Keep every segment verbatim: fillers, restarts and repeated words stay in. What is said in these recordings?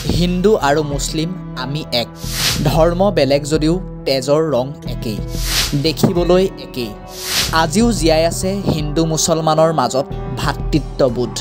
হিন্দু আৰু মুছলিম আমি এক ধৰ্ম বেলেগ যদিও তেজৰ ৰং একেই দেখিবলৈ একেই আজিও জীয়াই আছে হিন্দু মুছলমানৰ মাজত ভাতৃত্ববোধ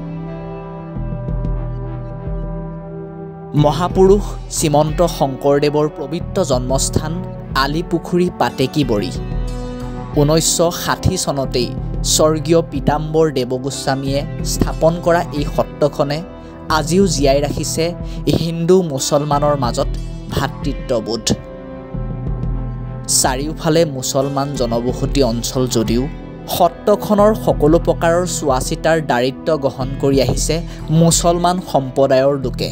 মহাপুৰুষ শ্ৰীমন্ত শংকৰদেৱৰ পবিত্ৰ জন্মস্থান আলিপুখুৰী পাতেকীবৰী ঊনৈছশ ষাঠি চনতেই স্বৰ্গীয় পীতাম্বৰ দেৱগোস্বামীয়ে স্থাপন কৰা এই সত্ৰখনে আজিও জীয়াই ৰাখিছে হিন্দু মুছলমানৰ মাজত ভাতৃত্ববোধ চাৰিওফালে মুছলমান জনবসতি অঞ্চল যদিও সত্ৰখনৰ সকলো প্ৰকাৰৰ চোৱাচিতাৰ দায়িত্ব গ্ৰহণ কৰি আহিছে মুছলমান সম্প্ৰদায়ৰ লোকে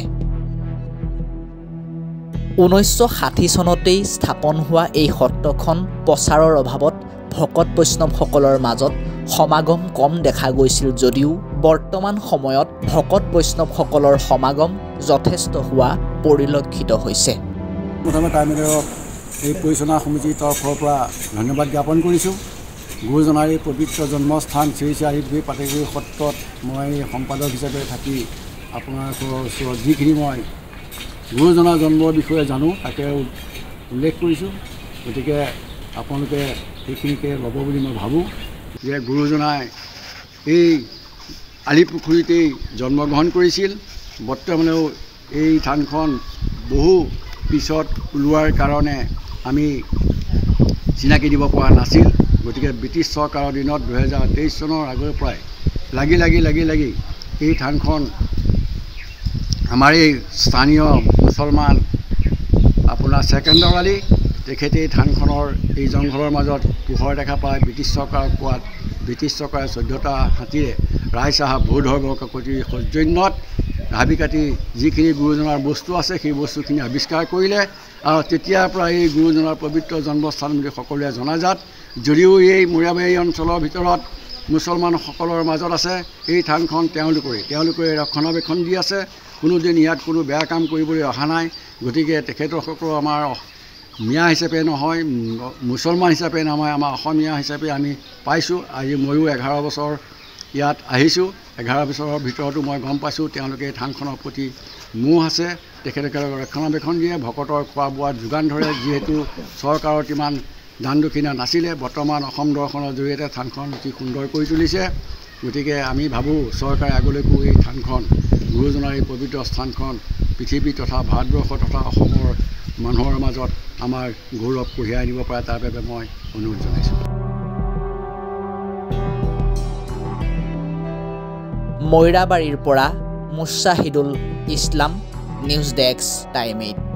ঊনৈছশ ষাঠি চনতেই স্থাপন হোৱা এই সত্ৰখন প্ৰচাৰৰ অভাৱত ভকত বৈষ্ণৱসকলৰ মাজত সমাগম কম দেখা গৈছিল যদিও বৰ্তমান সময়ত ভকত বৈষ্ণৱসকলৰ সমাগম যথেষ্ট হোৱা পৰিলক্ষিত হৈছে প্ৰথমে টাইমেলক এই পৰিচালনা সমিতিৰ তৰফৰ পৰা ধন্যবাদ জ্ঞাপন কৰিছোঁ গুৰুজনাৰ এই পবিত্ৰ জন্মস্থান শ্ৰী শ্ৰী আলিপুখুৰী পাতেকীবৰী সত্ৰত মই সম্পাদক হিচাপে থাকি আপোনালোকৰ ওচৰত যিখিনি মই গুৰুজনাৰ জন্মৰ বিষয়ে জানো তাকে উল্লেখ কৰিছোঁ গতিকে আপোনালোকে সেইখিনিকে ল'ব বুলি মই ভাবোঁ যে গুৰুজনাই এই আলিপুখুৰীতেই জন্মগ্ৰহণ কৰিছিল বৰ্তমানেও এই থানখন বহু পিছত ওলোৱাৰ কাৰণে আমি চিনাকি দিব পৰা নাছিল গতিকে ব্ৰিটিছ চৰকাৰৰ দিনত দুহেজাৰ তেইছ চনৰ আগৰ পৰাই লাগি লাগি লাগি লাগি এই থানখন আমাৰ এই স্থানীয় মুছলমান আপোনাৰ ছেকেণ্ডৰ আলী তেখেতে এই থানখনৰ এই জংঘলৰ মাজত পোহৰ দেখা পায় ব্ৰিটিছ চৰকাৰক কোৱাত ব্ৰিটিছ চৰকাৰে চৈধ্যটা হাতীৰে ৰায়চাহা বৌদ্ধৰ্গৰ কাকতিৰ সৌজন্যত হাবি কাটি যিখিনি গুৰুজনাৰ বস্তু আছে সেই বস্তুখিনি আৱিষ্কাৰ কৰিলে আৰু তেতিয়াৰ পৰা এই গুৰুজনাৰ পবিত্ৰ জন্মস্থান বুলি সকলোৱে জনাজাত যদিও এই মৰিয়াবাৰী অঞ্চলৰ ভিতৰত মুছলমানসকলৰ মাজত আছে এই থানখন তেওঁলোকৰে তেওঁলোকে ৰক্ষণাবেক্ষণ দি আছে কোনোদিন ইয়াত কোনো বেয়া কাম কৰিবলৈ অহা নাই গতিকে তেখেতসকল আমাৰ মিয়া হিচাপে নহয় মুছলমান হিচাপে নহয় আমাৰ অসমীয়া হিচাপে আমি পাইছোঁ আজি ময়ো এঘাৰ বছৰ ইয়াত আহিছোঁ এঘাৰ বছৰৰ ভিতৰতো মই গম পাইছোঁ তেওঁলোকে থানখনৰ প্ৰতি মোহ আছে তেখেতলোকে ৰক্ষণাবেক্ষণ দিয়ে ভকতৰ খোৱা বোৱাত যোগান ধৰে যিহেতু চৰকাৰত ইমান দান দক্ষিণা নাছিলে বৰ্তমান অসম দৰ্শনৰ জৰিয়তে থানখন অতি সুন্দৰ কৰি তুলিছে গতিকে আমি ভাবোঁ চৰকাৰে আগলৈকো এই থানখন গুৰুজনাৰ এই পবিত্ৰ স্থানখন পৃথিৱী তথা ভাৰতবৰ্ষ তথা অসমৰ মানুহৰ মাজত আমাৰ গৌৰৱ কঢ়িয়াই আনিব পাৰে তাৰ বাবে মই অনুৰোধ জনাইছোঁ মৈৰাবাৰীৰ পৰা Mushahidul Islam news desk time eight